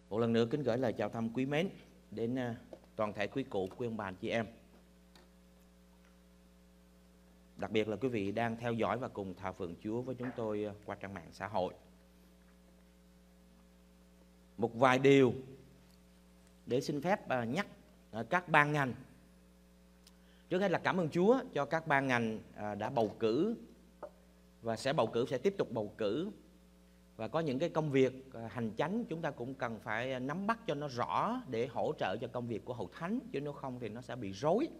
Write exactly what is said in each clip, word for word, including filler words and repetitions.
Một lần nữa kính gửi lời chào thăm quý mến đến toàn thể quý cụ, quý ông bà, anh chị em. Đặc biệt là quý vị đang theo dõi và cùng thờ phượng Chúa với chúng tôi qua trang mạng xã hội. Một vài điều để xin phép nhắc các ban ngành. Trước hết là cảm ơn Chúa cho các ban ngành đã bầu cử và sẽ bầu cử, sẽ tiếp tục bầu cử. Và có những cái công việc hành chánh chúng ta cũng cần phải nắm bắt cho nó rõ để hỗ trợ cho công việc của Hội Thánh, chứ nếu không thì nó sẽ bị rối.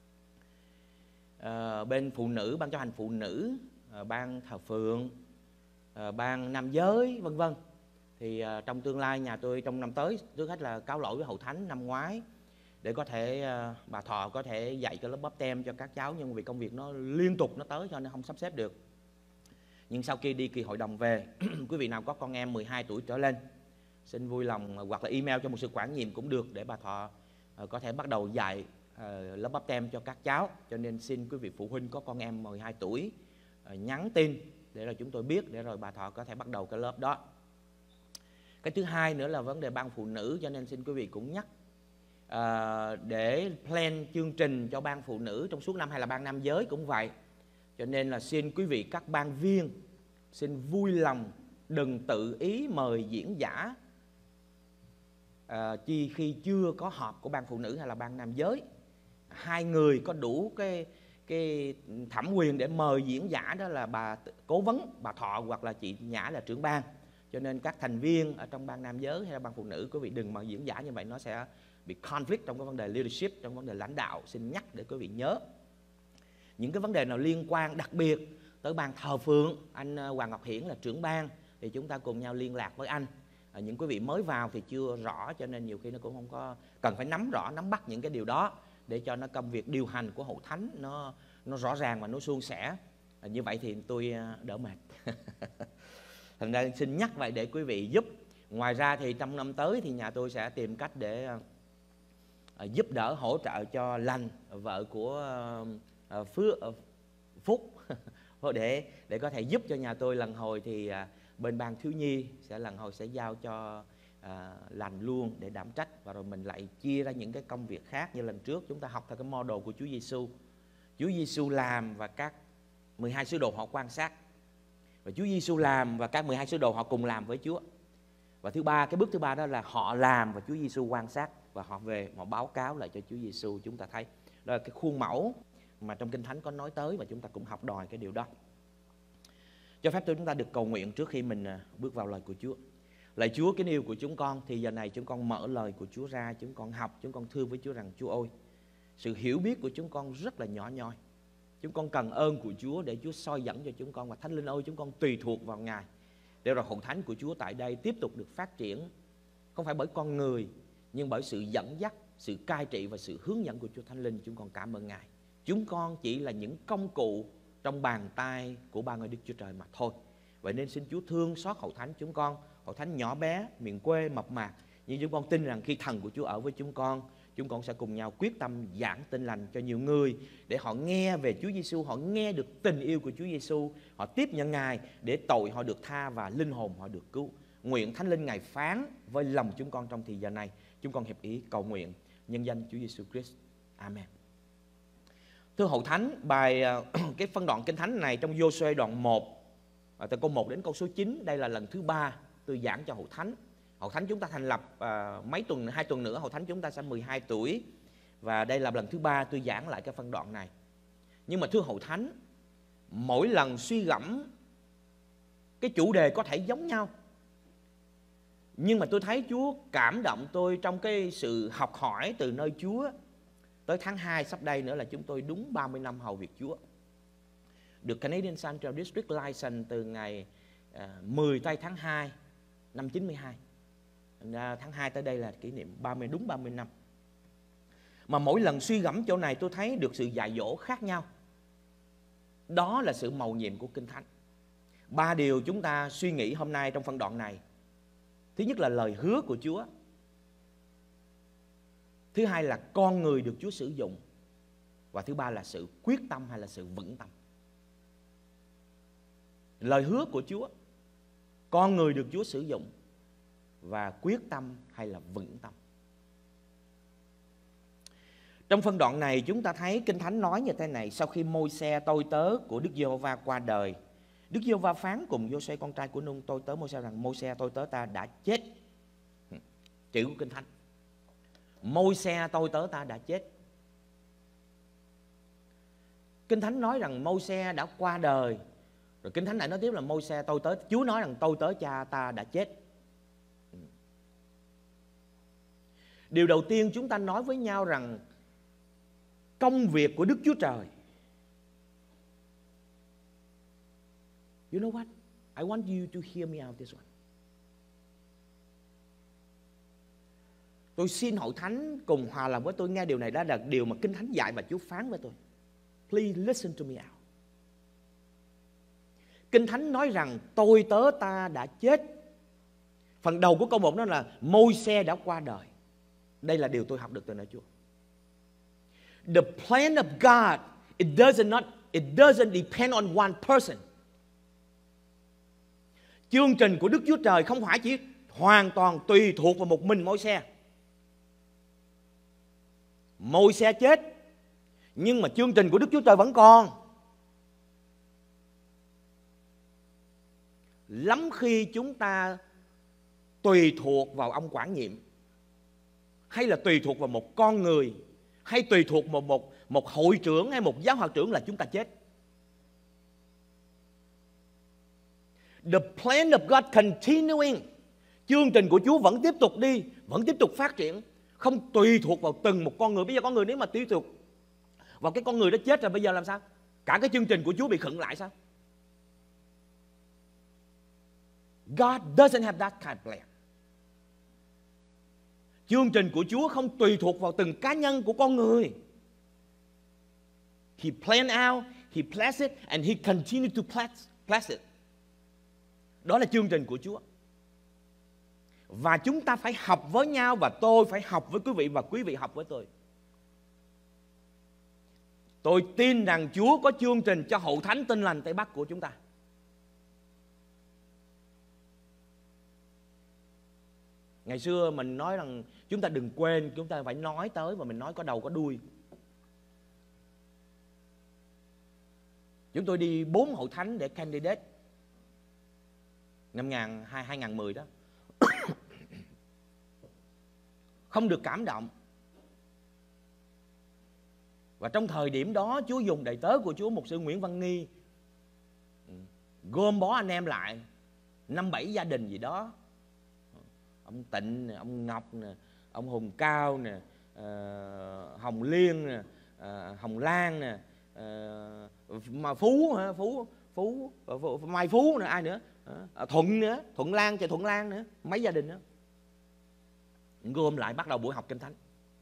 À, bên phụ nữ, ban chấp hành phụ nữ, à, ban thờ phượng, à, ban nam giới, vân vân. Thì à, trong tương lai nhà tôi trong năm tới, trước hết là cáo lỗi với Hội Thánh năm ngoái để có thể à, bà Thọ có thể dạy cái lớp bắp tem cho các cháu, nhưng vì công việc nó liên tục nó tới cho nên không sắp xếp được. Nhưng sau khi đi kỳ hội đồng về, quý vị nào có con em mười hai tuổi trở lên, xin vui lòng hoặc là email cho một sự quản nhiệm cũng được để bà Thọ uh, có thể bắt đầu dạy uh, lớp bắp tem cho các cháu. Cho nên xin quý vị phụ huynh có con em mười hai tuổi uh, nhắn tin để rồi chúng tôi biết, để rồi bà Thọ có thể bắt đầu cái lớp đó. Cái thứ hai nữa là vấn đề ban phụ nữ, cho nên xin quý vị cũng nhắc uh, để plan chương trình cho ban phụ nữ trong suốt năm, hay là ban nam giới cũng vậy. Cho nên là xin quý vị các ban viên xin vui lòng đừng tự ý mời diễn giả à, chi khi chưa có họp của ban phụ nữ hay là ban nam giới. Hai người có đủ cái cái thẩm quyền để mời diễn giả, đó là bà cố vấn, bà Thọ hoặc là chị Nhã là trưởng ban. Cho nên các thành viên ở trong ban nam giới hay là ban phụ nữ, quý vị đừng mời diễn giả như vậy, nó sẽ bị conflict trong cái vấn đề leadership, trong vấn đề lãnh đạo. Xin nhắc để quý vị nhớ. Những cái vấn đề nào liên quan đặc biệt tới ban thờ phượng, anh Hoàng Ngọc Hiển là trưởng ban, thì chúng ta cùng nhau liên lạc với anh. À, những quý vị mới vào thì chưa rõ, cho nên nhiều khi nó cũng không có cần phải nắm rõ, nắm bắt những cái điều đó để cho nó công việc điều hành của Hội Thánh nó nó rõ ràng và nó suôn sẻ. À, như vậy thì tôi đỡ mệt. Thành ra xin nhắc vậy để quý vị giúp. Ngoài ra thì trong năm tới thì nhà tôi sẽ tìm cách để à, giúp đỡ hỗ trợ cho Lành, vợ của à, Phước, à, Phúc để để có thể giúp cho nhà tôi lần hồi thì à, bên ban thiếu nhi sẽ lần hồi sẽ giao cho à, Lành luôn để đảm trách, và rồi mình lại chia ra những cái công việc khác. Như lần trước chúng ta học theo cái model của Chúa Giêsu. Chúa Giêsu làm và các mười hai sứ đồ họ quan sát, và Chúa Giêsu làm và các mười hai sứ đồ họ cùng làm với Chúa. Và thứ ba, cái bước thứ ba đó là họ làm và Chúa Giêsu quan sát, và họ về họ báo cáo lại cho Chúa Giêsu. Chúng ta thấy đó là cái khuôn mẫu mà trong Kinh Thánh có nói tới, và chúng ta cũng học đòi cái điều đó. Cho phép tôi chúng ta được cầu nguyện trước khi mình bước vào lời của Chúa. Lạy Chúa kính yêu của chúng con, thì giờ này chúng con mở lời của Chúa ra, chúng con học, chúng con thưa với Chúa rằng: Chúa ơi, sự hiểu biết của chúng con rất là nhỏ nhoi. Chúng con cần ơn của Chúa để Chúa soi dẫn cho chúng con, và Thánh Linh ơi, chúng con tùy thuộc vào Ngài để rồi Hội Thánh của Chúa tại đây tiếp tục được phát triển, không phải bởi con người nhưng bởi sự dẫn dắt, sự cai trị và sự hướng dẫn của Chúa Thánh Linh. Chúng con cảm ơn Ngài. Chúng con chỉ là những công cụ trong bàn tay của ba ngôi Đức Chúa Trời mà thôi. Vậy nên xin Chúa thương xót Hội Thánh chúng con, Hội Thánh nhỏ bé, miền quê mập mạp. Nhưng chúng con tin rằng khi thần của Chúa ở với chúng con, chúng con sẽ cùng nhau quyết tâm giảng tin lành cho nhiều người, để họ nghe về Chúa Giêsu, họ nghe được tình yêu của Chúa Giêsu, họ tiếp nhận Ngài để tội họ được tha và linh hồn họ được cứu. Nguyện Thánh Linh Ngài phán với lòng chúng con trong thời giờ này. Chúng con hiệp ý cầu nguyện nhân danh Chúa Giêsu Christ. Amen. Thưa Hội Thánh, bài cái phân đoạn Kinh Thánh này trong Giô-suê đoạn một, từ câu một đến câu số chín, đây là lần thứ ba tôi giảng cho Hội Thánh. Hội Thánh chúng ta thành lập uh, mấy tuần, hai tuần nữa Hội Thánh chúng ta sẽ mười hai tuổi, và đây là lần thứ ba tôi giảng lại cái phân đoạn này. Nhưng mà thưa Hội Thánh, mỗi lần suy gẫm cái chủ đề có thể giống nhau, nhưng mà tôi thấy Chúa cảm động tôi trong cái sự học hỏi từ nơi Chúa. Tới tháng hai sắp đây nữa là chúng tôi đúng ba mươi năm hầu việc Chúa. Được Canadian Central District License từ ngày uh, mười tây tháng hai năm chín mươi hai. Tháng hai tới đây là kỷ niệm ba mươi, đúng ba mươi năm. Mà mỗi lần suy gẫm chỗ này tôi thấy được sự dạy dỗ khác nhau. Đó là sự mầu nhiệm của Kinh Thánh. Ba điều chúng ta suy nghĩ hôm nay trong phân đoạn này. Thứ nhất là lời hứa của Chúa. Thứ hai là con người được Chúa sử dụng. Và thứ ba là sự quyết tâm hay là sự vững tâm. Lời hứa của Chúa, con người được Chúa sử dụng, và quyết tâm hay là vững tâm. Trong phân đoạn này chúng ta thấy Kinh Thánh nói như thế này: sau khi Môi-se tôi tớ của Đức Giê-hô-va qua đời, Đức Giê-hô-va phán cùng Giô-suê con trai của Nun tôi tớ Môi-se rằng: Môi-se tôi tớ ta đã chết. Chữ của Kinh Thánh: Môi-se tôi tớ ta đã chết. Kinh Thánh nói rằng Môi-se đã qua đời. Rồi Kinh Thánh lại nói tiếp là Môi-se tôi tớ, Chúa nói rằng tôi tớ cha ta đã chết. Điều đầu tiên chúng ta nói với nhau rằng công việc của Đức Chúa Trời. You know what? I want you to hear me out this one. Tôi xin hội thánh cùng hòa lòng với tôi nghe điều này. Đó là điều mà Kinh Thánh dạy và Chúa phán với tôi. Please listen to me out. Kinh Thánh nói rằng tôi tớ ta đã chết. Phần đầu của câu một đó là Môi-se đã qua đời. Đây là điều tôi học được từ nơi Chúa. The plan of God, it doesn't not, it doesn't depend on one person. Chương trình của Đức Chúa Trời không phải chỉ hoàn toàn tùy thuộc vào một mình Môi-se. Môi-se chết, nhưng mà chương trình của Đức Chúa Trời vẫn còn. Lắm khi chúng ta tùy thuộc vào ông quản nhiệm, hay là tùy thuộc vào một con người, hay tùy thuộc vào một, một hội trưởng hay một giáo hoạt trưởng là chúng ta chết. The plan of God continuing. Chương trình của Chúa vẫn tiếp tục đi, vẫn tiếp tục phát triển, không tùy thuộc vào từng một con người. Bây giờ con người nếu mà tùy thuộc vào cái con người đó chết rồi, bây giờ làm sao? Cả cái chương trình của Chúa bị khựng lại sao? God doesn't have that kind of plan. Chương trình của Chúa không tùy thuộc vào từng cá nhân của con người. He planned out, He blessed it, and He continued to bless, bless it. Đó là chương trình của Chúa. Và chúng ta phải học với nhau, và tôi phải học với quý vị, và quý vị học với tôi. Tôi tin rằng Chúa có chương trình cho Hội Thánh Tin Lành Tây Bắc của chúng ta. Ngày xưa mình nói rằng chúng ta đừng quên, chúng ta phải nói tới, và mình nói có đầu có đuôi. Chúng tôi đi bốn hội thánh để candidate năm hai không một không đó. Không được cảm động. Và trong thời điểm đó Chúa dùng đầy tớ của Chúa, mục sư Nguyễn Văn Nghi, gom bó anh em lại năm bảy gia đình gì đó. Ông Tịnh nè, ông Ngọc nè, ông Hùng Cao nè, uh, Hồng Liên nè, uh, Hồng Lan nè, uh, mà Phú hả, Phú Phú uh, Mai Phú nè, ai nữa, uh, Thuận nữa, Thuận Lan, trời Thuận Lan nữa, mấy gia đình nữa. Gom lại bắt đầu buổi học Kinh Thánh.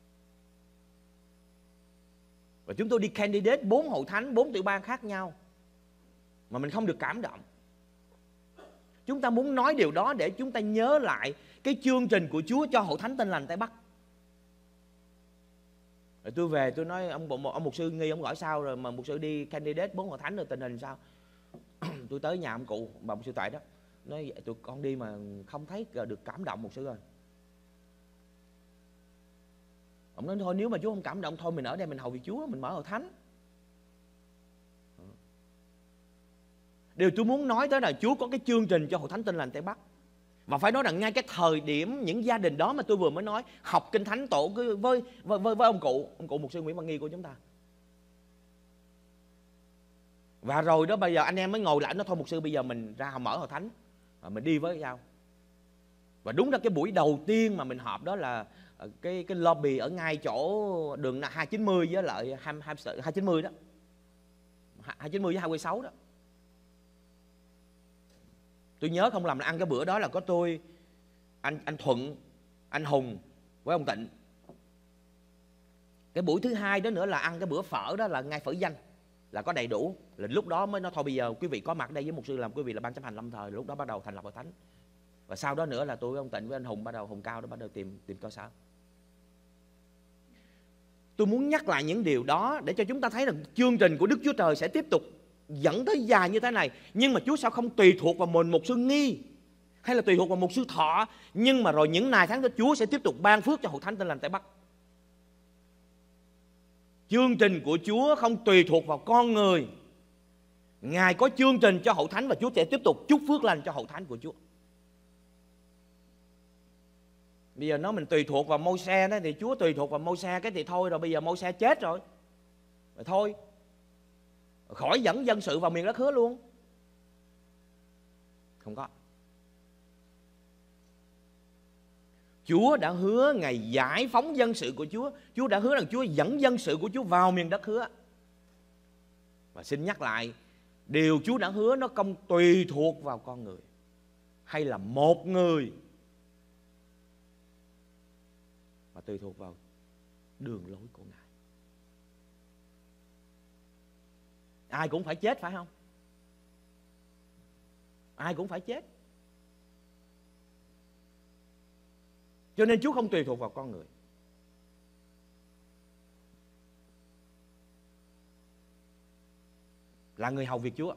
Và chúng tôi đi candidate bốn hội thánh, bốn tiểu bang khác nhau, mà mình không được cảm động. Chúng ta muốn nói điều đó để chúng ta nhớ lại cái chương trình của Chúa cho Hội Thánh Tin Lành Tây Bắc. Rồi tôi về tôi nói ông, ông mục sư Nghi, ông gọi sao rồi mà mục sư đi candidate bốn hội thánh rồi tình hình sao? Tôi tới nhà ông cụ bà mục sư Tuệ đó, nói tụi con đi mà không thấy được cảm động mục sư ơi. Ông nói thôi nếu mà Chúa không cảm động thôi mình ở đây mình hầu vì Chúa, mình mở hội thánh. Điều tôi muốn nói tới là Chúa có cái chương trình cho Hội Thánh Tin Lành Tây Bắc. Và phải nói rằng ngay cái thời điểm những gia đình đó mà tôi vừa mới nói học Kinh Thánh tổ với, với, với, với ông cụ, ông cụ mục sư Nguyễn Văn Nghi của chúng ta. Và rồi đó bây giờ anh em mới ngồi lại nói thôi mục sư bây giờ mình ra mở hội thánh và mình đi với nhau. Và đúng là cái buổi đầu tiên mà mình họp đó là cái cái lobby ở ngay chỗ đường hai chín mươi với lại hai chín mươi đó. hai chín mươi với hai mươi sáu đó. Tôi nhớ không lầm là ăn cái bữa đó là có tôi, anh anh Thuận, anh Hùng với ông Tịnh. Cái buổi thứ hai đó nữa là ăn cái bữa phở đó là ngay phở danh, là có đầy đủ. Là lúc đó mới nói thôi bây giờ quý vị có mặt đây với mục sư làm quý vị là ban chấp hành lâm thời, lúc đó bắt đầu thành lập hội thánh. Và sau đó nữa là tôi với ông Tịnh với anh Hùng bắt đầu Hùng Cao đó bắt đầu tìm tìm cơ sở. Tôi muốn nhắc lại những điều đó để cho chúng ta thấy rằng chương trình của Đức Chúa Trời sẽ tiếp tục dẫn tới dài như thế này. Nhưng mà Chúa sao không tùy thuộc vào mình mục sư Nghi, hay là tùy thuộc vào một sư thọ. Nhưng mà rồi những ngày tháng đó Chúa sẽ tiếp tục ban phước cho hội thánh Tin Lành Tây Bắc. Chương trình của Chúa không tùy thuộc vào con người. Ngài có chương trình cho hội thánh và Chúa sẽ tiếp tục chúc phước lành cho hội thánh của Chúa. Bây giờ nói mình tùy thuộc vào Môi-se đó, thì Chúa tùy thuộc vào Môi-se cái thì thôi rồi. Bây giờ Môi-se chết rồi, rồi thôi, khỏi dẫn dân sự vào miền đất hứa luôn. Không có. Chúa đã hứa Ngài giải phóng dân sự của Chúa. Chúa đã hứa rằng Chúa dẫn dân sự của Chúa vào miền đất hứa. Và xin nhắc lại, điều Chúa đã hứa nó không tùy thuộc vào con người hay là một người, mà tùy thuộc vào đường lối của Ngài. Ai cũng phải chết phải không? Ai cũng phải chết. Cho nên Chúa không tùy thuộc vào con người. Là người hầu việc Chúa,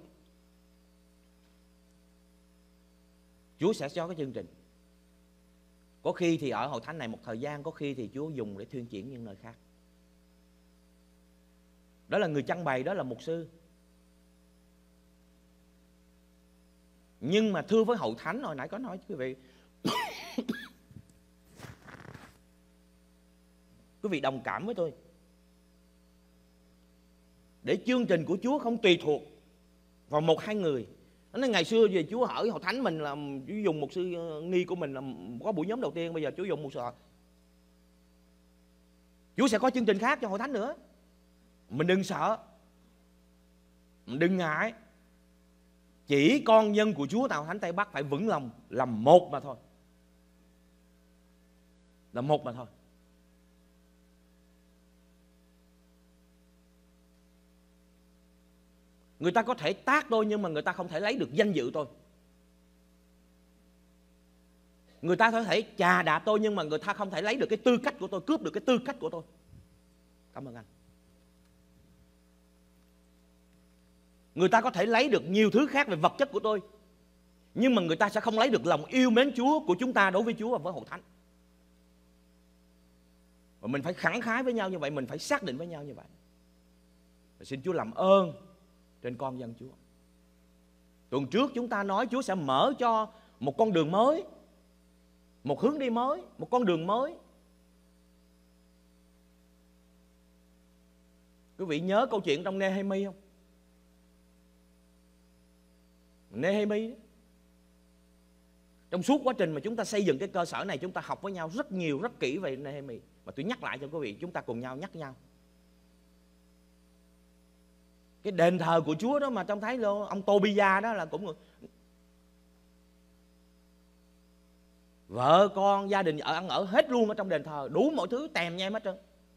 Chúa sẽ cho cái chương trình. Có khi thì ở hội thánh này một thời gian, có khi thì Chúa dùng để thuyên chuyển những nơi khác. Đó là người trang bày, đó là mục sư. Nhưng mà thưa với hội thánh, hồi nãy có nói quý vị quý vị đồng cảm với tôi, để chương trình của Chúa không tùy thuộc vào một hai người. Nói ngày xưa về Chúa ở hội thánh mình là Chúa dùng một sư nghi của mình là có buổi nhóm đầu tiên, bây giờ Chúa dùng một sư. Chúa sẽ có chương trình khác cho hội thánh nữa. Mình đừng sợ, mình đừng ngại. Chỉ con dân của Chúa tại hội thánh Tây Bắc phải vững lòng làm một mà thôi. Là một mà thôi. Người ta có thể tát tôi nhưng mà người ta không thể lấy được danh dự tôi. Người ta có thể chà đạp tôi nhưng mà người ta không thể lấy được cái tư cách của tôi, cướp được cái tư cách của tôi. Cảm ơn anh. Người ta có thể lấy được nhiều thứ khác về vật chất của tôi, nhưng mà người ta sẽ không lấy được lòng yêu mến Chúa của chúng ta đối với Chúa và với hội thánh. Và mình phải khẳng khái với nhau như vậy, mình phải xác định với nhau như vậy. Và xin Chúa làm ơn trên con dân Chúa. Tuần trước chúng ta nói Chúa sẽ mở cho một con đường mới, một hướng đi mới, một con đường mới. Quý vị nhớ câu chuyện trong Nehemi không? Nehemi, trong suốt quá trình mà chúng ta xây dựng cái cơ sở này, chúng ta học với nhau rất nhiều, rất kỹ về Nehemi. Và tôi nhắc lại cho quý vị, chúng ta cùng nhau nhắc nhau. Cái đền thờ của Chúa đó mà trông thấy luôn, ông Tobia đó là cũng vợ con gia đình ở ăn ở hết luôn ở trong đền thờ, đủ mọi thứ tèm nhem hết trơn.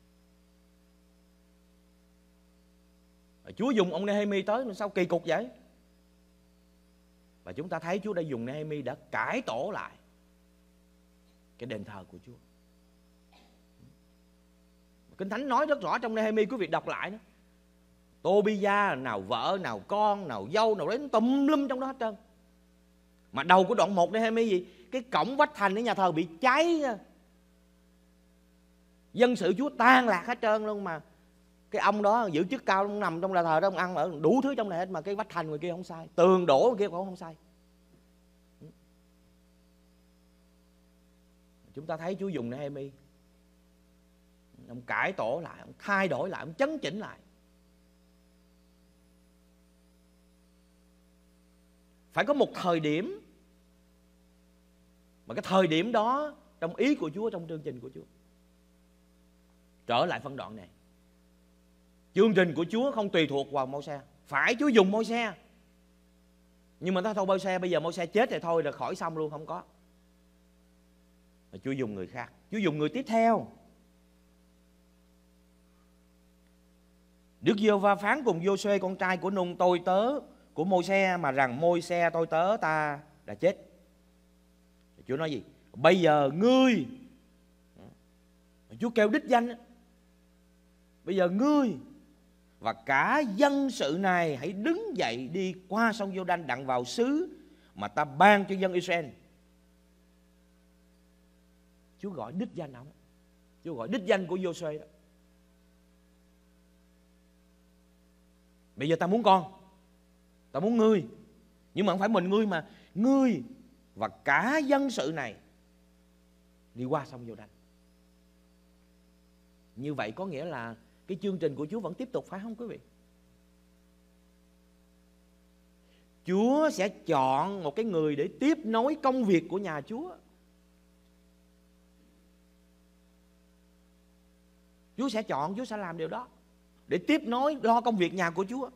Chúa dùng ông Nehemi tới sao kỳ cục vậy? Và chúng ta thấy Chúa đã dùng Nehemi đã cải tổ lại cái đền thờ của Chúa. Kinh Thánh nói rất rõ trong Nehemi, quý vị đọc lại đó. Tobia nào vợ, nào con, nào dâu, nào đến tùm lum trong đó hết trơn. Mà đầu của đoạn một Nehemi gì? Cái cổng vách thành ở nhà thờ bị cháy, dân sự Chúa tan lạc hết trơn luôn. Mà cái ông đó giữ chức cao, ông nằm trong nhà thờ đó, ông ăn ở đủ thứ trong này hết, mà cái vách thành người kia không sai, tường đổ người kia cũng không sai. Chúng ta thấy Chúa dùng Nehemi, ông cải tổ lại, ông thay đổi lại, ông chấn chỉnh lại. Phải có một thời điểm, mà cái thời điểm đó trong ý của Chúa, trong chương trình của Chúa. Trở lại phân đoạn này, chương trình của Chúa không tùy thuộc vào Môi-se. Phải Chúa dùng Môi-se, nhưng mà thôi Môi-se bây giờ Môi-se chết thì thôi là khỏi xong luôn, không có. Mà Chúa dùng người khác, Chúa dùng người tiếp theo. Đức Giê-hô-va phán cùng Giô-suê con trai của Num, tôi tớ của Môi-se, mà rằng Môi-se tôi tớ ta đã chết. Chúa nói gì? Bây giờ ngươi, Chúa kêu đích danh, bây giờ ngươi và cả dân sự này hãy đứng dậy đi qua sông Giô-đanh đặng vào xứ mà ta ban cho dân Israel, Chúa gọi đích danh ông. Chúa gọi đích danh của Giô-suê đó. Bây giờ ta muốn con, ta muốn ngươi, nhưng mà không phải mình ngươi, mà ngươi và cả dân sự này đi qua sông Giô-đanh. Như vậy có nghĩa là cái chương trình của Chúa vẫn tiếp tục, phải không quý vị? Chúa sẽ chọn một cái người để tiếp nối công việc của nhà Chúa. Chúa sẽ chọn, Chúa sẽ làm điều đó để tiếp nối lo công việc nhà của Chúa.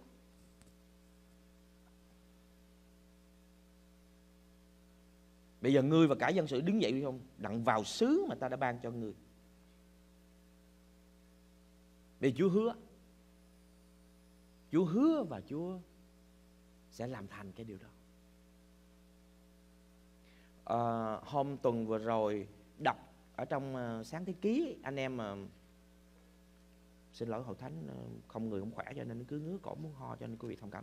Bây giờ ngươi và cả dân sự đứng dậy đi không? Đặng vào xứ mà ta đã ban cho ngươi. Vì Chúa hứa, Chúa hứa và Chúa sẽ làm thành cái điều đó. à, Hôm tuần vừa rồi đọc ở trong uh, Sáng Thế Ký, anh em mà uh, xin lỗi hội thánh uh, không người không khỏe cho nên cứ ngứa cổ muốn ho, cho nên quý vị thông cảm.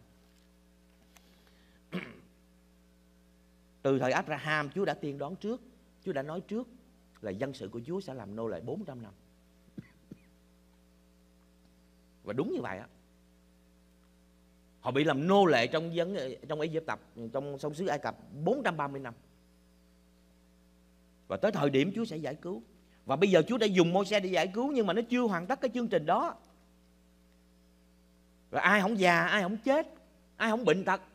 Từ thời Abraham, Chúa đã tiên đoán trước, Chúa đã nói trước là dân sự của Chúa sẽ làm nô lệ bốn trăm năm. Và đúng như vậy á. Họ bị làm nô lệ trong dân trong Ai Cập, trong sông xứ Ai Cập bốn trăm ba mươi năm. Và tới thời điểm Chúa sẽ giải cứu. Và bây giờ Chúa đã dùng Môi-se để giải cứu, nhưng mà nó chưa hoàn tất cái chương trình đó. Rồi ai không già, ai không chết, ai không bệnh tật.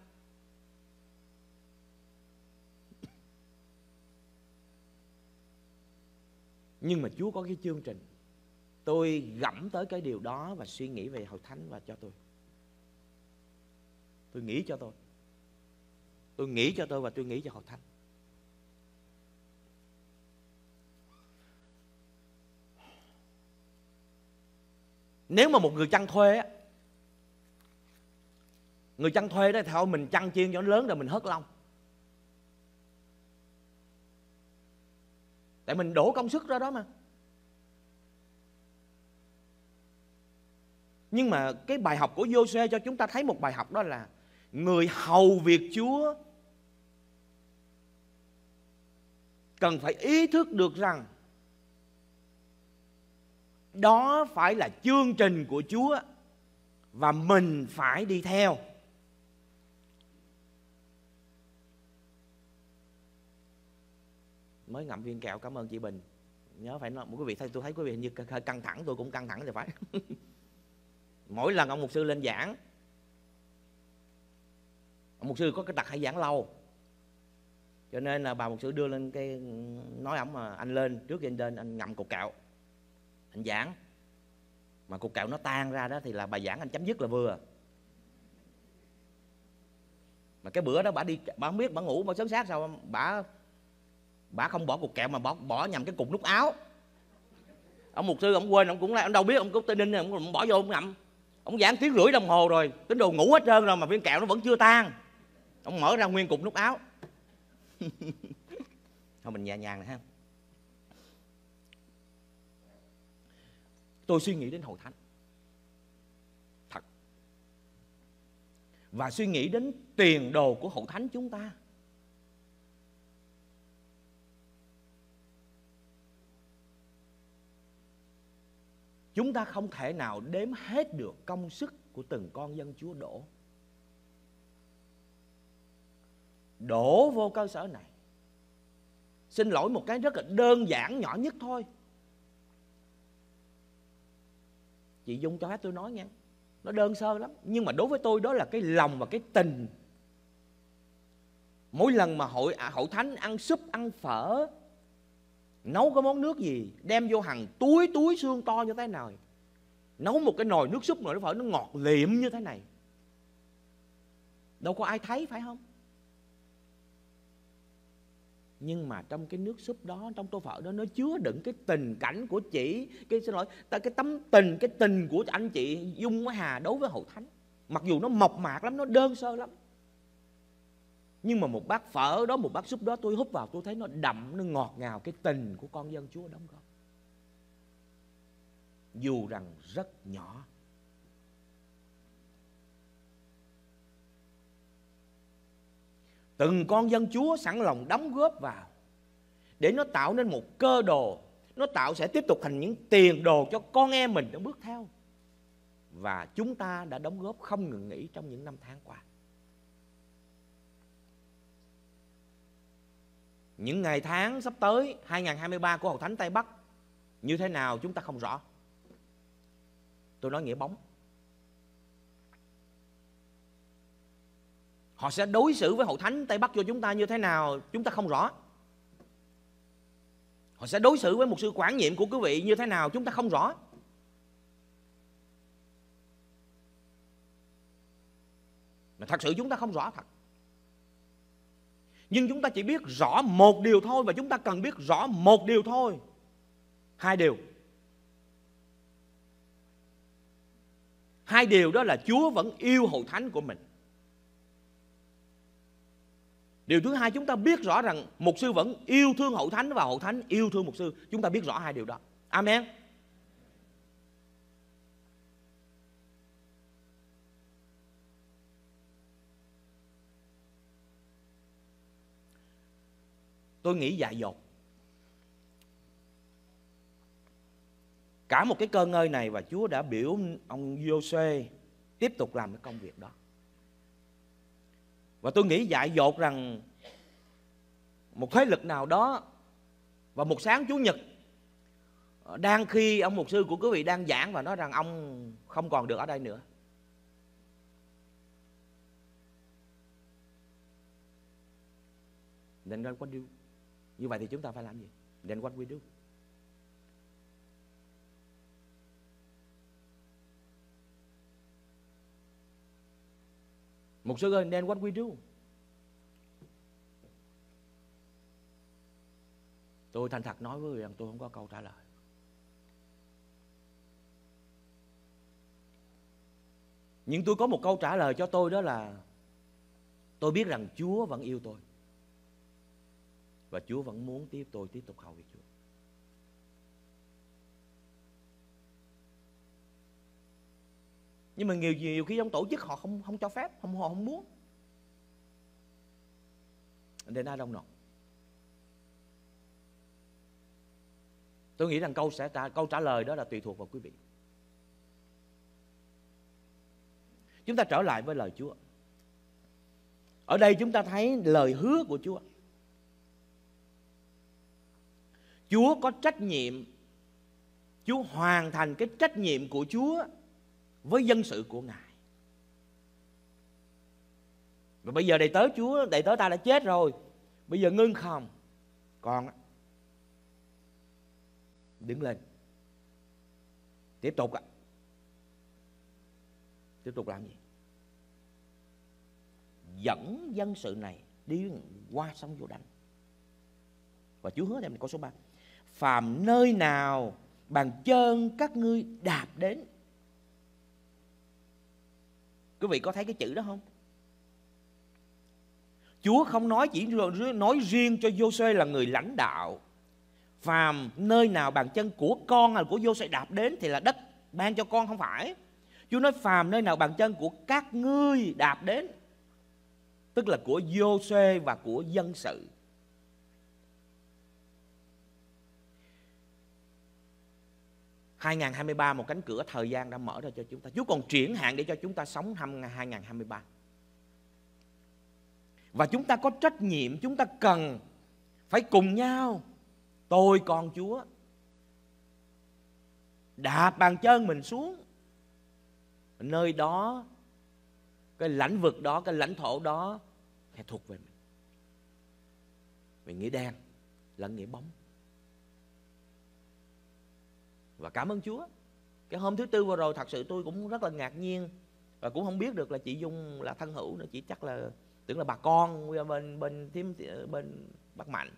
Nhưng mà Chúa có cái chương trình. Tôi gẫm tới cái điều đó và suy nghĩ về hội thánh và cho tôi. Tôi nghĩ cho tôi. Tôi nghĩ cho tôi và tôi nghĩ cho hội thánh. Nếu mà một người chăn thuê á, người chăn thuê đó thì thôi mình chăn chiên cho nó lớn rồi mình hớt lông. Tại mình đổ công sức ra đó mà. Nhưng mà cái bài học của Giô-suê cho chúng ta thấy một bài học, đó là người hầu việc Chúa cần phải ý thức được rằng đó phải là chương trình của Chúa và mình phải đi theo. Mới ngậm viên kẹo, cảm ơn chị Bình. Nhớ phải nói, quý vị thấy tôi thấy quý vị như hơi căng thẳng, tôi cũng căng thẳng thì phải. Mỗi lần ông mục sư lên giảng, ông mục sư có cái tật hay giảng lâu, cho nên là bà mục sư đưa lên cái nói ổng mà anh lên trước khi anh lên anh ngậm cục kẹo anh giảng, mà cục kẹo nó tan ra đó thì là bài giảng anh chấm dứt là vừa. Mà cái bữa đó bà đi, bà không biết bà ngủ bà sớm sát sao, bà bà không bỏ cục kẹo mà bỏ bỏ nhầm cái cục nút áo. Ông mục sư ông quên, ông cũng là ông đâu biết, ông có tên đinh ông bỏ vô ông ngậm. Ông giảng tiếng rưỡi đồng hồ rồi, tính đồ ngủ hết trơn rồi mà viên kẹo nó vẫn chưa tan. Ông mở ra nguyên cục nút áo. Thôi mình nhẹ nhàng này ha. Tôi suy nghĩ đến hội thánh thật, và suy nghĩ đến tiền đồ của hội thánh chúng ta. Chúng ta không thể nào đếm hết được công sức của từng con dân Chúa đổ Đổ vô cơ sở này. Xin lỗi một cái rất là đơn giản nhỏ nhất thôi. Chị Dung cho phép tôi nói nha, nó đơn sơ lắm, nhưng mà đối với tôi đó là cái lòng và cái tình. Mỗi lần mà hội hội thánh ăn súp, ăn phở, nấu cái món nước gì, đem vô hàng túi túi xương to như thế nào, nấu một cái nồi nước súp, nồi nước phở nó ngọt liệm như thế này, đâu có ai thấy phải không? Nhưng mà trong cái nước súp đó, trong tô phở đó, nó chứa đựng cái tình cảnh của chị, cái xin lỗi, cái tấm tình, cái tình của anh chị Dung với Hà đối với hội thánh. Mặc dù nó mộc mạc lắm, nó đơn sơ lắm, nhưng mà một bát phở đó, một bát súp đó tôi húp vào, tôi thấy nó đậm, nó ngọt ngào cái tình của con dân Chúa đóng góp, dù rằng rất nhỏ. Từng con dân Chúa sẵn lòng đóng góp vào để nó tạo nên một cơ đồ nó tạo sẽ tiếp tục thành những tiền đồ cho con em mình nó bước theo. Và chúng ta đã đóng góp không ngừng nghỉ trong những năm tháng qua. Những ngày tháng sắp tới hai không hai ba của Hội Thánh Tây Bắc như thế nào chúng ta không rõ. Tôi nói nghĩa bóng. Họ sẽ đối xử với Hội Thánh Tây Bắc cho chúng ta như thế nào chúng ta không rõ. Họ sẽ đối xử với một sư quản nhiệm của quý vị như thế nào chúng ta không rõ. Mà thật sự chúng ta không rõ thật. Nhưng chúng ta chỉ biết rõ một điều thôi, và chúng ta cần biết rõ một điều thôi. Hai điều. Hai điều đó là Chúa vẫn yêu hội thánh của mình. Điều thứ hai, chúng ta biết rõ rằng mục sư vẫn yêu thương hội thánh và hội thánh yêu thương mục sư. Chúng ta biết rõ hai điều đó. Amen. Tôi nghĩ dại dột. Cả một cái cơ ngơi này và Chúa đã biểu ông Giô-suê tiếp tục làm cái công việc đó. Và tôi nghĩ dại dột rằng một thế lực nào đó vào một sáng Chủ nhật, đang khi ông mục sư của quý vị đang giảng và nói rằng ông không còn được ở đây nữa, then what do? Như vậy thì chúng ta phải làm gì? Then what we do? Mục sư ơi, then what we do? Tôi thành thật nói với quý vị rằng tôi không có câu trả lời. Nhưng tôi có một câu trả lời cho tôi, đó là tôi biết rằng Chúa vẫn yêu tôi. Và Chúa vẫn muốn tiếp tôi tiếp tục hầu việc Chúa. Nhưng mà nhiều, nhiều khi trong tổ chức họ không không cho phép, không họ không muốn. Then I don't know. Tôi nghĩ rằng câu sẽ trả, câu trả lời đó là tùy thuộc vào quý vị. Chúng ta trở lại với lời Chúa. Ở đây chúng ta thấy lời hứa của Chúa. Chúa có trách nhiệm, Chúa hoàn thành cái trách nhiệm của Chúa với dân sự của Ngài. Và bây giờ đầy tớ Chúa, đầy tớ ta đã chết rồi, bây giờ ngưng không? Còn đứng lên, tiếp tục ạ. Tiếp tục làm gì? Dẫn dân sự này đi qua sông Giô-đanh. Và Chúa hứa thêm câu số ba: phàm nơi nào bàn chân các ngươi đạp đến. Quý vị có thấy cái chữ đó không? Chúa không nói chỉ nói riêng cho Giô-suê là người lãnh đạo. Phàm nơi nào bàn chân của con hay của Giô-suê đạp đến thì là đất ban cho con, không phải. Chúa nói phàm nơi nào bàn chân của các ngươi đạp đến, tức là của Giô-suê và của dân sự. hai không hai ba, một cánh cửa thời gian đã mở ra cho chúng ta. Chúa còn triển hạn để cho chúng ta sống năm hai không hai ba. Và chúng ta có trách nhiệm, chúng ta cần phải cùng nhau, tôi con Chúa, đạp bàn chân mình xuống nơi đó, cái lãnh vực đó, cái lãnh thổ đó sẽ thuộc về mình. Về nghĩa đen lẫn nghĩa bóng. Và cảm ơn Chúa, cái hôm thứ tư vừa rồi thật sự tôi cũng rất là ngạc nhiên. Và cũng không biết được là chị Dung là thân hữu nữa, chỉ chắc là tưởng là bà con bên bên thím bên bác Mạnh.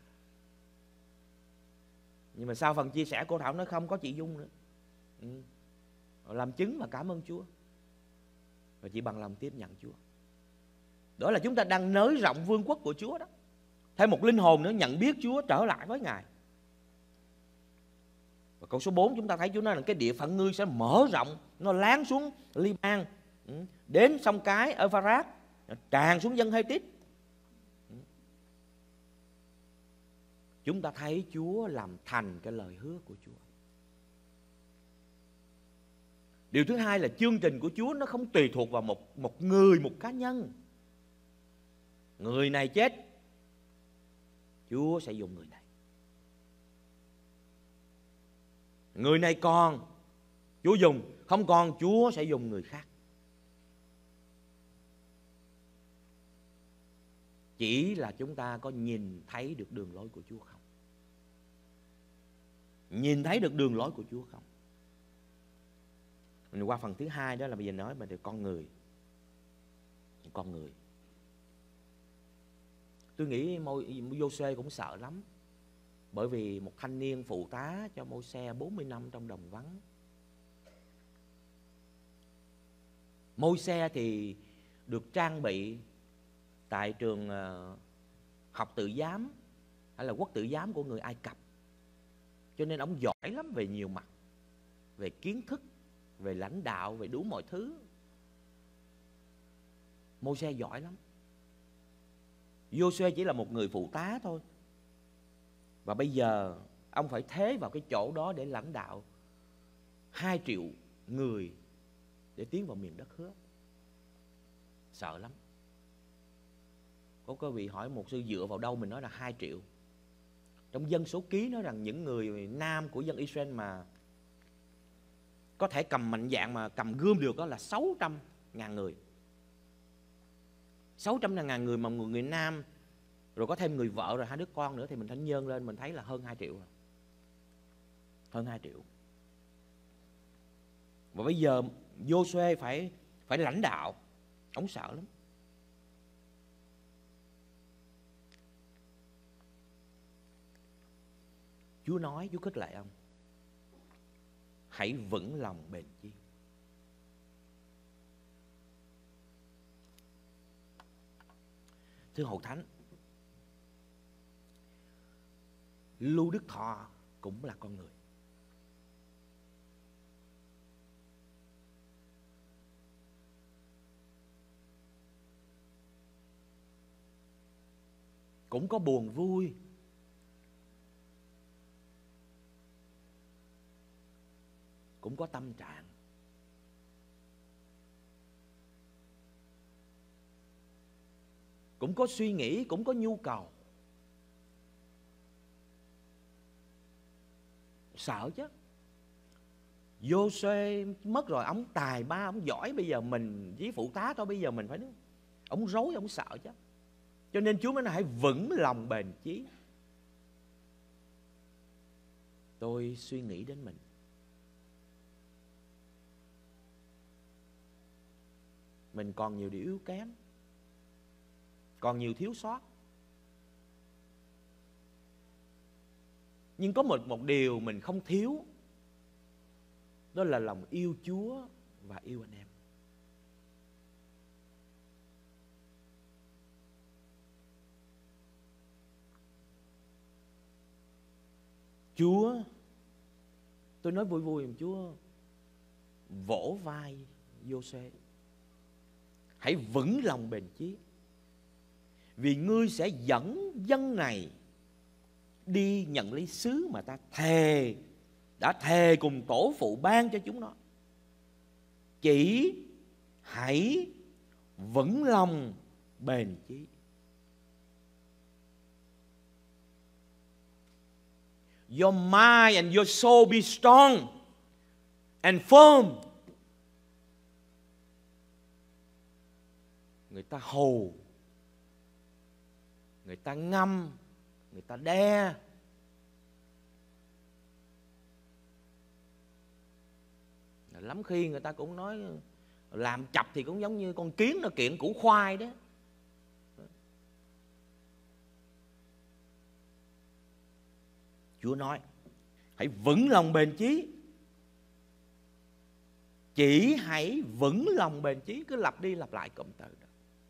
Nhưng mà sau phần chia sẻ cô Thảo nói không có chị Dung nữa. Ừ. Làm chứng và cảm ơn Chúa. Và chị bằng lòng tiếp nhận Chúa. Đó là chúng ta đang nới rộng vương quốc của Chúa đó. Thêm một linh hồn nữa nhận biết Chúa, trở lại với Ngài. Và câu số bốn chúng ta thấy Chúa nói là cái địa phận ngươi sẽ mở rộng, nó láng xuống Liban, đến sông Cái ở Pharat, tràn xuống dân Hethit. chúng ta thấy Chúa làm thành cái lời hứa của Chúa. Điều thứ hai là chương trình của Chúa nó không tùy thuộc vào một, một người, một cá nhân. Người này chết, Chúa sẽ dùng người này. Người này còn, Chúa dùng. Không còn, Chúa sẽ dùng người khác. Chỉ là chúng ta có nhìn thấy được đường lối của Chúa không? Nhìn thấy được đường lối của Chúa không? Mình qua phần thứ hai, đó là bây giờ nói về con người. Con người. Tôi nghĩ Mô-se cũng sợ lắm. Bởi vì một thanh niên phụ tá cho Mô-se bốn mươi năm trong đồng vắng. Mô-se thì được trang bị tại trường học tự giám hay là quốc tự giám của người Ai Cập. Cho nên ông giỏi lắm về nhiều mặt. Về kiến thức, về lãnh đạo, về đủ mọi thứ. Mô-se giỏi lắm. Giô-suê chỉ là một người phụ tá thôi. Và bây giờ ông phải thế vào cái chỗ đó để lãnh đạo hai triệu người để tiến vào miền đất hứa. Sợ lắm. Có quý vị hỏi một sư dựa vào đâu mình nói là hai triệu. Trong dân số ký nói rằng những người nam của dân Israel mà có thể cầm mạnh dạn mà cầm gươm được đó là sáu trăm ngàn người. sáu trăm ngàn người mà người, người nam, rồi có thêm người vợ rồi hai đứa con nữa, thì mình thánh nhân lên mình thấy là hơn hai triệu rồi. Hơn hai triệu. Và bây giờ Giô-suê phải phải lãnh đạo. Ông sợ lắm. Chúa nói, Chúa khích lệ ông: hãy vững lòng bền chí. Thưa hậu thánh, Lưu Đức Thọ cũng là con người. Cũng có buồn vui. Cũng có tâm trạng. Cũng có suy nghĩ, cũng có nhu cầu. Sợ chứ. Giô-suê mất rồi, ông tài ba, ông giỏi, bây giờ mình với phụ tá thôi, bây giờ mình phải nói ông rối, ông sợ chứ. Cho nên Chúa mới nói hãy vững lòng bền chí. Tôi suy nghĩ đến mình. Mình còn nhiều điều yếu kém, còn nhiều thiếu sót. Nhưng có một, một điều mình không thiếu, đó là lòng yêu Chúa và yêu anh em. Chúa, tôi nói vui vui, Chúa vỗ vai Giô-suê: hãy vững lòng bền chí, vì ngươi sẽ dẫn dân này đi nhận lấy xứ mà ta thề, đã thề cùng tổ phụ ban cho chúng nó. Chỉ hãy vững lòng bền chí. Your mind and your soul be strong and firm. Người ta hù, người ta ngâm, người ta đe. Lắm khi người ta cũng nói làm chập thì cũng giống như con kiến nó kiện củ khoai đó. Chúa nói hãy vững lòng bền chí. Chỉ hãy vững lòng bền chí. Cứ lặp đi lặp lại cụm từ đó.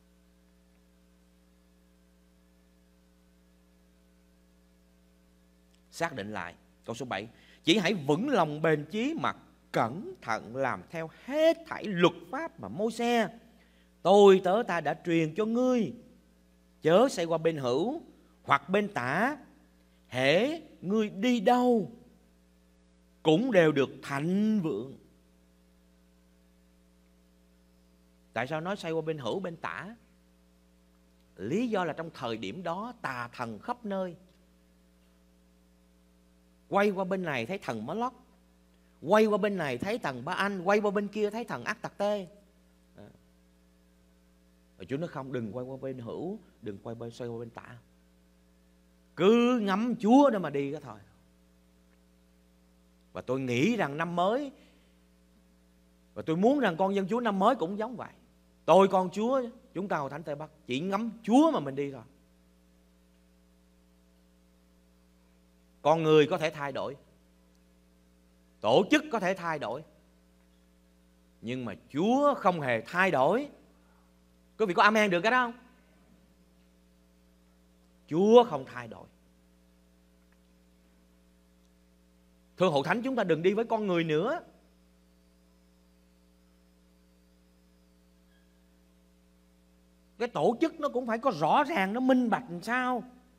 Xác định lại câu số bảy: chỉ hãy vững lòng bền chí mà cẩn thận làm theo hết thảy luật pháp mà Môi-se tôi tớ ta đã truyền cho ngươi. Chớ xoay qua bên hữu hoặc bên tả, hễ ngươi đi đâu cũng đều được thịnh vượng. Tại sao nói xoay qua bên hữu bên tả? Lý do là trong thời điểm đó tà thần khắp nơi. Quay qua bên này thấy thần Moloch, quay qua bên này thấy thần Ba Anh, quay qua bên kia thấy thần Ác Tạc Tê. Và Chúa nói không, đừng quay qua bên hữu, đừng quay bên xoay qua bên tả, cứ ngắm Chúa để mà đi đó thôi. Và tôi nghĩ rằng năm mới, và tôi muốn rằng con dân Chúa năm mới cũng giống vậy. Tôi con Chúa, chúng ta Hội Thánh Tây Bắc chỉ ngắm Chúa mà mình đi thôi. Con người có thể thay đổi, tổ chức có thể thay đổi, nhưng mà Chúa không hề thay đổi. Quý vị có amen được cái đó không? Chúa không thay đổi. Thưa Hội Thánh, chúng ta đừng đi với con người nữa. Cái tổ chức nó cũng phải có rõ ràng, nó minh bạch làm sao,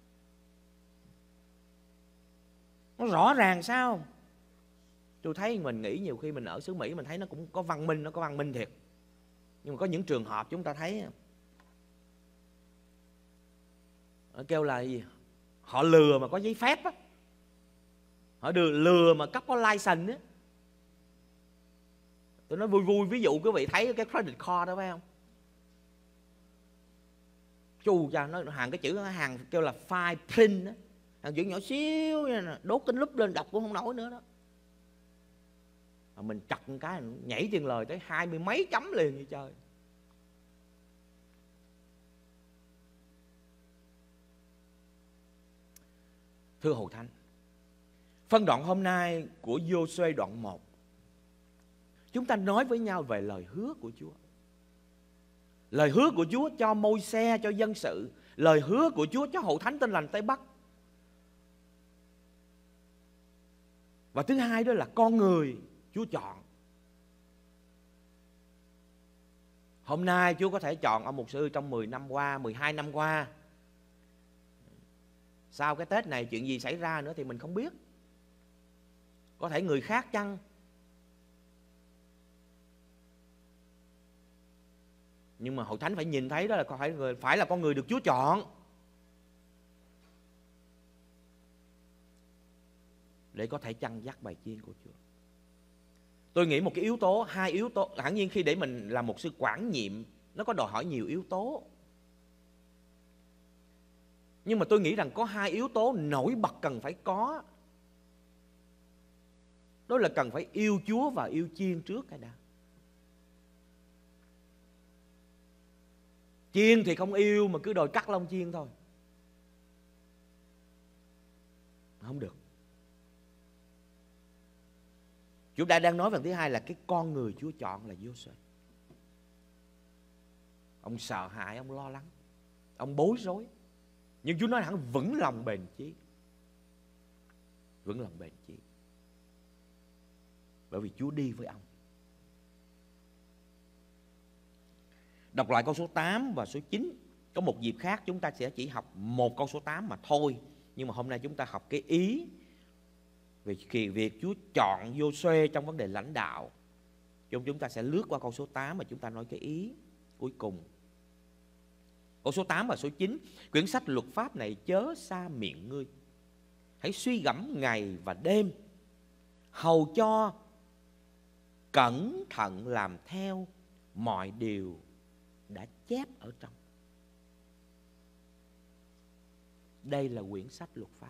nó rõ ràng sao. Tôi thấy mình nghĩ nhiều khi mình ở xứ Mỹ mình thấy nó cũng có văn minh, nó có văn minh thiệt. Nhưng mà có những trường hợp chúng ta thấy nó kêu là gì? Họ lừa mà có giấy phép á, họ đưa lừa mà cấp có license á. Tôi nói vui vui, ví dụ quý vị thấy cái credit card đó phải không? Chu cha, nó hàng cái chữ hàng kêu là fine print á, hàng chữ nhỏ xíu nè, đốt kính lúp lên đọc cũng không nổi nữa đó. Mà mình chặt một cái nhảy tiền lời tới hai mươi mấy chấm liền như trời. Thưa Hội Thánh, phân đoạn hôm nay của Giô-suê đoạn một, chúng ta nói với nhau về lời hứa của Chúa. Lời hứa của Chúa cho Môi-se, cho dân sự. Lời hứa của Chúa cho Hội Thánh Tin Lành Tây Bắc. Và thứ hai đó là con người Chúa chọn. Hôm nay Chúa có thể chọn ông mục sư trong mười năm qua, mười hai năm qua. Sau cái Tết này chuyện gì xảy ra nữa thì mình không biết. Có thể người khác chăng? Nhưng mà Hội Thánh phải nhìn thấy đó là phải, người, phải là con người được Chúa chọn để có thể chăn dắt bài chiên của Chúa. Tôi nghĩ một cái yếu tố, hai yếu tố, hẳn nhiên khi để mình làm một sư quản nhiệm nó có đòi hỏi nhiều yếu tố. Nhưng mà tôi nghĩ rằng có hai yếu tố nổi bật cần phải có. Đó là cần phải yêu Chúa và yêu chiên trước cái đã. Chiên thì không yêu mà cứ đòi cắt lông chiên thôi, không được. Chúng ta đang nói phần thứ hai là cái con người Chúa chọn là Giô-suê. Ông sợ hãi, ông lo lắng, ông bối rối. Nhưng Chúa nói hẳn vững lòng bền chí. Vững lòng bền chí. Bởi vì Chúa đi với ông. Đọc lại câu số tám và số chín. Có một dịp khác chúng ta sẽ chỉ học một câu số tám mà thôi. Nhưng mà hôm nay chúng ta học cái ý về việc Chúa chọn Giô-suê trong vấn đề lãnh đạo. Chúng ta sẽ lướt qua câu số tám và chúng ta nói cái ý cuối cùng. Câu số tám và số chín. Quyển sách luật pháp này chớ xa miệng ngươi, hãy suy gẫm ngày và đêm, hầu cho cẩn thận làm theo mọi điều đã chép ở trong. Đây là quyển sách luật pháp.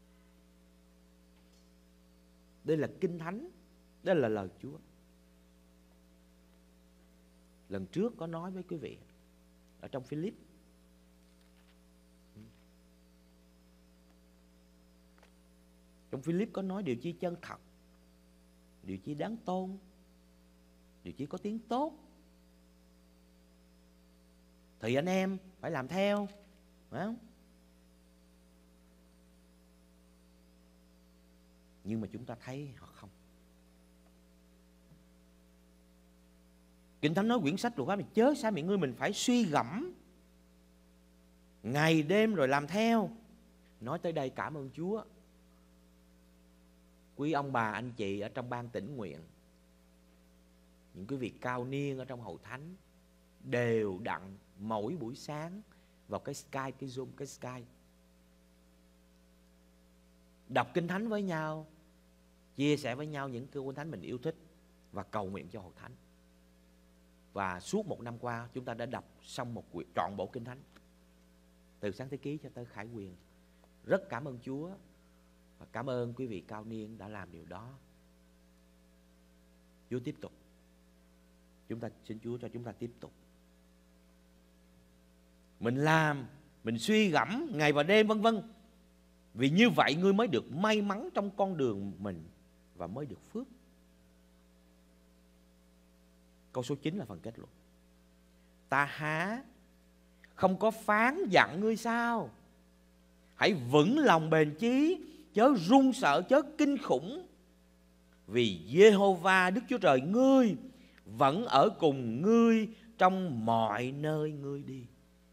Đây là Kinh Thánh. Đây là lời Chúa. Lần trước có nói với quý vị ở trong Philip, trong Philip có nói điều chi chân thật, điều chi đáng tôn, điều chi có tiếng tốt thì anh em phải làm theo, phải không? Nhưng mà chúng ta thấy họ không. Kinh Thánh nói quyển sách luật pháp này chớ xa miệng ngươi, mình phải suy gẫm ngày đêm rồi làm theo. Nói tới đây cảm ơn Chúa. Quý ông bà anh chị ở trong ban tĩnh nguyện, những quý vị cao niên ở trong hội thánh, đều đặn mỗi buổi sáng vào cái Skype, cái Zoom, cái Skype, đọc kinh thánh với nhau, chia sẻ với nhau những kinh thánh mình yêu thích và cầu nguyện cho hội thánh. Và suốt một năm qua chúng ta đã đọc xong một trọn bộ kinh thánh, từ Sáng Thế Ký cho tới Khải Huyền. Rất cảm ơn Chúa và cảm ơn quý vị cao niên đã làm điều đó. Chúa tiếp tục. Chúng ta xin Chúa cho chúng ta tiếp tục. Mình làm, mình suy gẫm ngày và đêm vân vân. Vì như vậy ngươi mới được may mắn trong con đường mình và mới được phước. Câu số chín là phần kết luận. Ta há không có phán dặn ngươi sao? Hãy vững lòng bền chí, chớ run sợ, chớ kinh khủng. Vì Giê-hô-va Đức Chúa Trời ngươi vẫn ở cùng ngươi trong mọi nơi ngươi đi.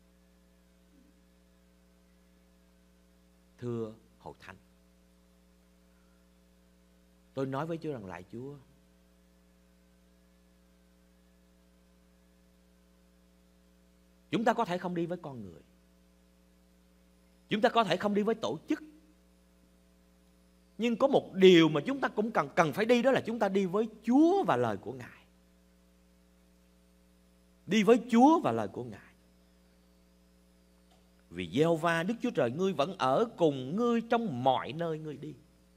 Thưa hội thánh, tôi nói với Chúa rằng lại Chúa, chúng ta có thể không đi với con người, chúng ta có thể không đi với tổ chức, nhưng có một điều mà chúng ta cũng cần cần phải đi, đó là chúng ta đi với Chúa và lời của Ngài. Đi với Chúa và lời của Ngài. Vì Giê-hô-va Đức Chúa Trời ngươi vẫn ở cùng ngươi trong mọi nơi ngươi đi.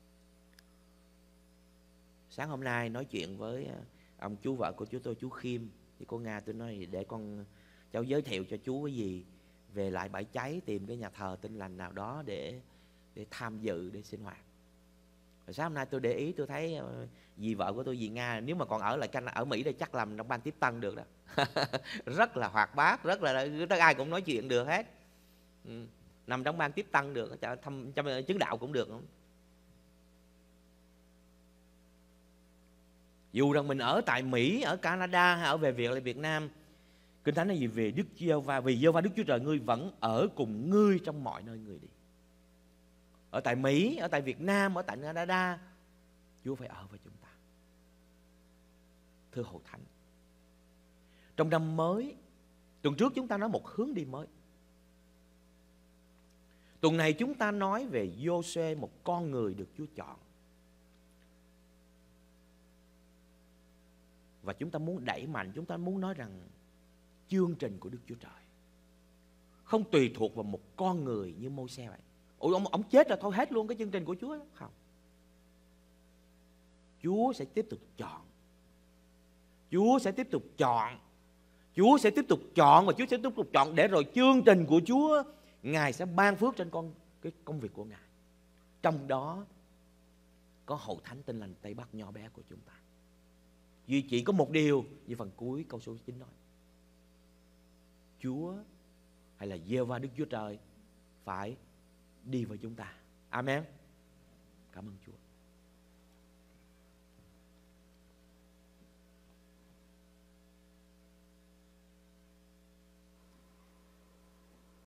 Sáng hôm nay nói chuyện với ông chú vợ của chú tôi, chú Khiêm, thì cô Nga tôi nói để con cháu giới thiệu cho chú cái gì về lại Bãi Cháy, tìm cái nhà thờ Tin Lành nào đó để để tham dự, để sinh hoạt. Rồi sáng hôm nay tôi để ý, tôi thấy dì vợ của tôi, dì Nga, nếu mà còn ở lại Canada, ở Mỹ đây chắc làm trong ban tiếp tân được đó. Rất là hoạt bát, rất là rất ai cũng nói chuyện được hết. Ừ. Nằm trong ban tiếp tân được, thăm chứng đạo cũng được. Dù rằng mình ở tại Mỹ, ở Canada hay ở về Việt, Việt Nam, Kinh Thánh nói gì về Đức Giê-hô-va? Vì Giê-hô-va Đức Chúa Trời ngươi vẫn ở cùng ngươi trong mọi nơi ngươi đi. Ở tại Mỹ, ở tại Việt Nam, ở tại Canada, Chúa phải ở với chúng ta. Thưa hội thánh, trong năm mới, tuần trước chúng ta nói một hướng đi mới. Tuần này chúng ta nói về Giô-suê, một con người được Chúa chọn. Và chúng ta muốn đẩy mạnh, chúng ta muốn nói rằng chương trình của Đức Chúa Trời không tùy thuộc vào một con người như Môi-se vậy. Ủa, ông, ông chết rồi thôi hết luôn cái chương trình của Chúa đó. Không. Chúa sẽ tiếp tục chọn. Chúa sẽ tiếp tục chọn. Chúa sẽ tiếp tục chọn và Chúa sẽ tiếp tục chọn để rồi chương trình của Chúa, Ngài sẽ ban phước trên con cái công việc của Ngài. Trong đó có hội thánh Tin Lành Tây Bắc nhỏ bé của chúng ta. Duy chỉ có một điều như phần cuối câu số chín nói. Chúa hay là Giê-hô-va Đức Chúa Trời phải đi với chúng ta. Amen. Cảm ơn Chúa.